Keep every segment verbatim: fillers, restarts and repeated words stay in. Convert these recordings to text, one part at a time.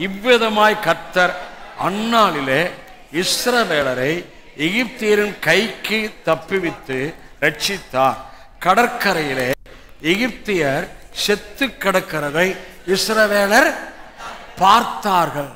இவ்விதமாய் கர்த்தர் அந்நாளிலே இஸ்ரவேலரை எகிப்தியரின் கைக்கு தப்புவித்து ரட்சித்தார். கடற்கரையிலே எகிப்தியர் செத்து கிடக்கிறதை இஸ்ரவேலர் பார்த்தார்கள்.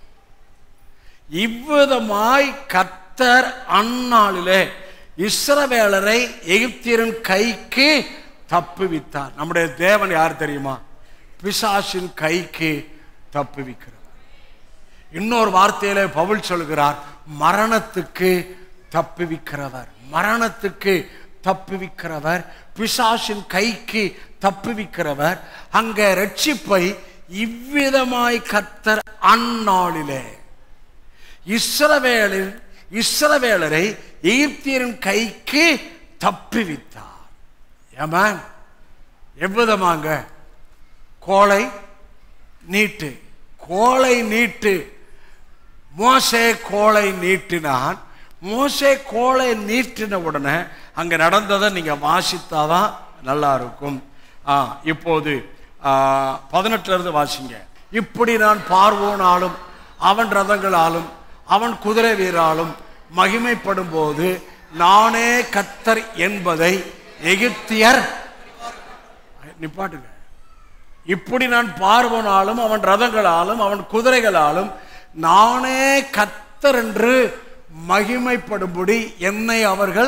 இவ்விதமாய் கர்த்தர் அந்நாளிலே இஸ்ரவேலரை எகிப்தியரின் கைக்கு தப்புவித்தார். நம்முடைய தேவன் யார் தெரியுமா? பிசாசின் கைக்கு தப்புவிக்கிறவர். இன்னொரு வார்த்தையில பவுல் சொல்கிறார், மரணத்துக்கு தப்புவிக்கிறவர். மரணத்துக்கு தப்புவிக்கிறவர், பிசாசின் கைக்கு தப்புவிக்கிறவர். அங்க ரட்சிப்பை இவ்விதமாய் கர்த்தர் அந்நாளிலே இஸ்ரவேலின் இஸ்ரவேலரை எகிப்தியரின் கைக்கு தப்புவித்தார். ஆமென். எவ்விதமாங்க? கோலை நீட்டு. கோலை நீட்டு. மோசே கோலை நீட்டினான். மோசே கோலை நீட்டின உடனே அங்க நடந்ததை நீங்க வாசித்தாதான் நல்லா இருக்கும். ஆ இப்போது பதினெட்டுல இருந்து வாசிங்க. இப்படி நான் பார்வோனாலும் அவன் ரதங்களாலும் அவன் குதிரை வீராலும் மகிமைப்படும் போது நானே கர்த்தர் என்பதை எகிப்தியர் நிப்பாட்டுங்க. இப்படி நான் பார்வோனாலும் அவன் ரதங்களாலும் அவன் குதிரைகளாலும் நானே கர்த்தர் என்று மகிமைப்படும்படி என்னை அவர்கள்,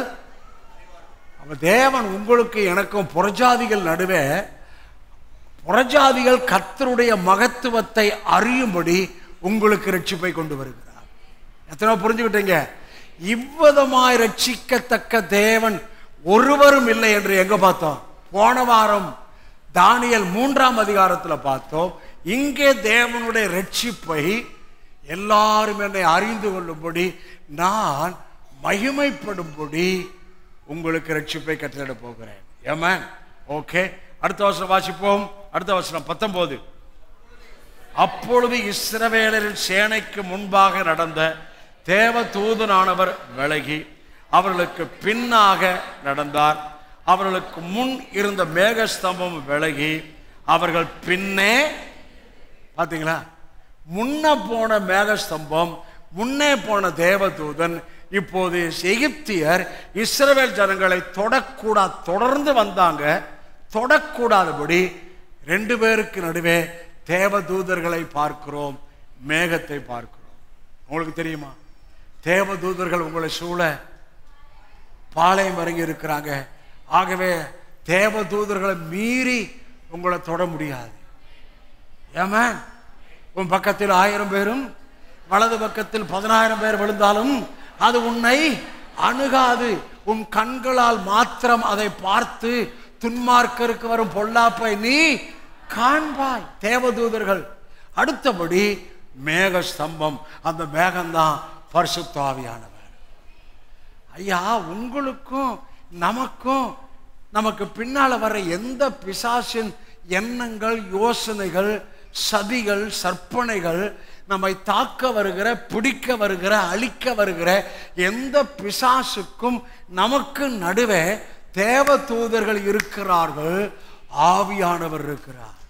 தேவன் உங்களுக்கு எனக்கும் புறஜாதிகள் நடுவே புறஜாதிகள் கர்த்தருடைய மகத்துவத்தை அறியும்படி உங்களுக்கு ரட்சிப்பை கொண்டு வருகிறார். எத்தனை புரிஞ்சுக்கிட்டீங்க? இவ்விதமாய் ரட்சிக்கத்தக்க தேவன் ஒருவரும் இல்லை என்று எங்க பார்த்தோம்? போன வாரம் தானியேல் மூன்றாம் அதிகாரத்தில் பார்த்தோம். இங்கே தேவனுடைய ரட்சிப்பை எல்லாரும் என்னை அறிந்து கொள்ளும்படி நான் மகிமைப்படும்படி உங்களுக்கு ரட்சிப்பை கட்டளையிட போகிறேன். ஆமென். ஓகே, அடுத்த வசனம் வாசிப்போம். அடுத்த வசனம் பத்தொன்பது. அப்பொழுது இஸ்ரவேலரின் சேனைக்கு முன்பாக நடந்த தேவ தூதனானவர் விலகி அவர்களுக்கு பின்னாக நடந்தார். அவர்களுக்கு முன் இருந்த மேகஸ்தம்பம் விலகி அவர்கள் பின்னே, பார்த்தீங்களா? முன்ன போன மேகஸ்தம்பம், முன்னே போன தேவதூதன். இப்போது எகிப்தியர் இஸ்ரவேல் ஜனங்களை தொடக்கூடாது, தொடர்ந்து வந்தாங்க. தொடக்கூடாதபடி ரெண்டு பேருக்கு நடுவே தேவதூதர்களை பார்க்கிறோம், மேகத்தை பார்க்கிறோம். உங்களுக்கு தெரியுமா? தேவதூதர்கள் உங்களை சூழ பாளையம் இறங்கி இருக்கிறாங்க. ஆகவே தேவதூதர்களை மீறி உங்களை தொட முடியாது. ஆமென். உன் பக்கத்தில் ஆயிரம் பேரும் வலது பக்கத்தில் பதினாயிரம் பேர் விழுந்தாலும் அது உன்னை அணுகாது. உன் கண்களால் மாத்திரம் அதை பார்த்து துன்மார்க்கருக்கு வரும் பொல்லாப்பை நீ காண்பாய். தேவதூதர்கள். அடுத்தபடி மேக ஸ்தம்பம். அந்த மேகம்தான் பரிசுத்த ஆவியானவர். ஐயா, உங்களுக்கும் நமக்கும் நமக்கு பின்னால வர எந்த பிசாசின் எண்ணங்கள், யோசனைகள், சதிகள், சற்பனைகள், நம்மை தாக்க வருகிற, பிடிக்க வருகிற, அழிக்க வருகிற எந்த பிசாசுக்கும் நமக்கு நடுவே தேவ தூதர்கள் இருக்கிறார்கள், ஆவியானவர் இருக்கிறார்.